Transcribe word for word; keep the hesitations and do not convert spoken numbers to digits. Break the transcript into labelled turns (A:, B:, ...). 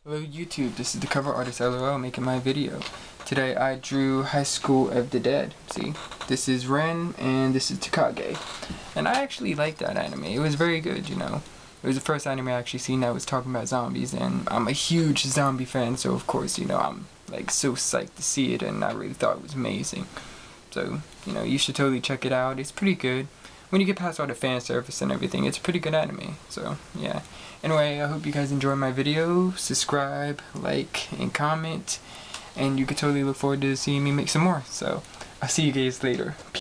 A: Hello YouTube, this is the cover artist L O L making my video. Today I drew High School of the Dead. See, this is Ren and this is Takagi. And I actually liked that anime. It was very good, you know. It was the first anime I actually seen that was talking about zombies, and I'm a huge zombie fan, so of course, you know, I'm like so psyched to see it, and I really thought it was amazing. So, you know, you should totally check it out. It's pretty good. When you get past all the fan service and everything, it's a pretty good anime. So, yeah. Anyway, I hope you guys enjoy my video. Subscribe, like, and comment. And you can totally look forward to seeing me make some more. So, I'll see you guys later.